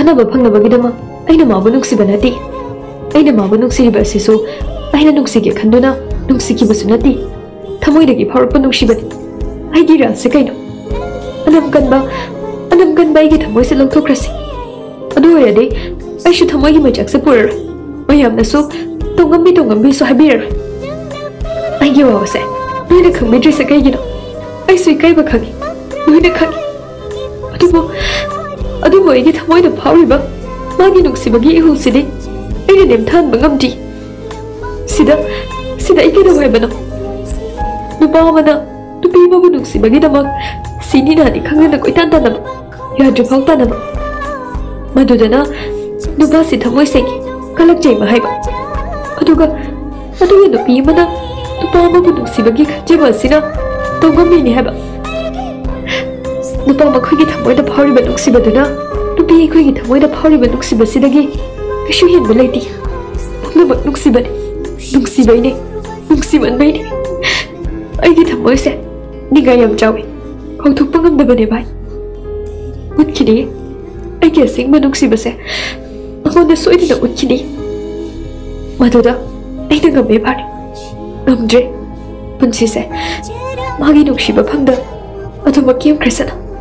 ꯀꯥꯟꯅꯕ ꯐꯪꯅꯕꯒꯤꯗꯃꯛ ꯑꯩꯅ ꯃꯥꯕꯨ ꯅꯨꯡꯁꯤꯕ ꯅꯠꯇꯦ ꯑꯩꯅ ꯃꯥꯕꯨ ꯅꯨꯡꯁꯤꯔꯤꯕ ꯑꯁꯤꯁꯨ ꯑꯩꯅ ꯅꯨꯡꯁꯤꯒꯦ ꯈꯟꯗꯨꯅ ꯅꯨꯡꯁꯤꯈꯤꯕꯁꯨ ꯅꯠꯇꯦ ꯊꯃꯣꯏꯗꯒꯤ ꯐꯥꯎꯔꯛꯄ ꯅꯨꯡꯁꯤꯕꯅꯤ ꯑꯩꯒꯤ ꯔꯥꯁꯦ ꯀꯩꯅꯣ ꯑꯅꯝ ꯀꯟꯕ ꯑꯩꯒꯤ ꯊꯃꯣꯏꯁꯦ ꯂꯧꯊꯣꯛꯈ꯭ꯔꯁꯤ ꯑꯗꯨ ꯑꯣꯏꯔꯗꯤ ꯑꯩꯁꯨ ꯊꯃꯣꯏꯒꯤ ꯃꯩꯆꯥꯛꯁꯦ ꯄꯨꯔꯔꯣꯏ ꯃꯌꯥꯝꯅꯁꯨ ꯇꯣꯡꯉꯝꯕꯤ ꯇꯣꯡꯉꯝꯕꯤꯁꯨ ꯍꯥꯏꯕꯤꯔꯔꯣꯏ ꯑꯩꯒꯤ ꯋꯥꯕꯁꯦ ꯅꯣꯏꯅ ꯈꯪꯕꯤꯗ꯭ꯔꯤꯁꯦ ꯀꯩꯒꯤꯅꯣ ꯑꯩꯁꯨ ꯏꯀꯥꯏꯕ ꯈꯪꯉꯤ ꯅꯣꯏꯅ ꯈꯪꯉꯤ ꯑꯗꯨꯕꯨ ꯑꯩꯒꯤ ꯊꯃꯣꯏꯗ ꯐꯥꯎꯔꯤꯕ ꯃꯥꯒꯤ ꯅꯨꯡꯁꯤꯕꯒꯤ ꯏꯍꯨꯜꯁꯤꯗꯤ ꯑꯩꯅ ꯅꯦꯝꯊꯍꯟꯕ ꯉꯝꯗ꯭ꯔꯤ sida iki da haibano nupa amana nupi amabu nungsibagidamak sini nani khangna koitan tanaba yadru phau tanaba madudana nupa si thamoi segi kalak jaima haiba aduga nupi amana nupa amabu nungsibagi khajeba sina tongami ni haiba nupa makhoigi thamoida phariba nuksibaduna nupi khoigi thamoida phariba nuksibasidagi kishu henba leiti pumnamak nuksibani nungshimanbei aigi thamoise niga yam chawi khauthukpa ngamdabane bhai utkini aigi asingba nuksibase amonda soidina utkini maduda aina ngambe bhari ngamdre punsise magi nukshiba phangda adumak kem khresana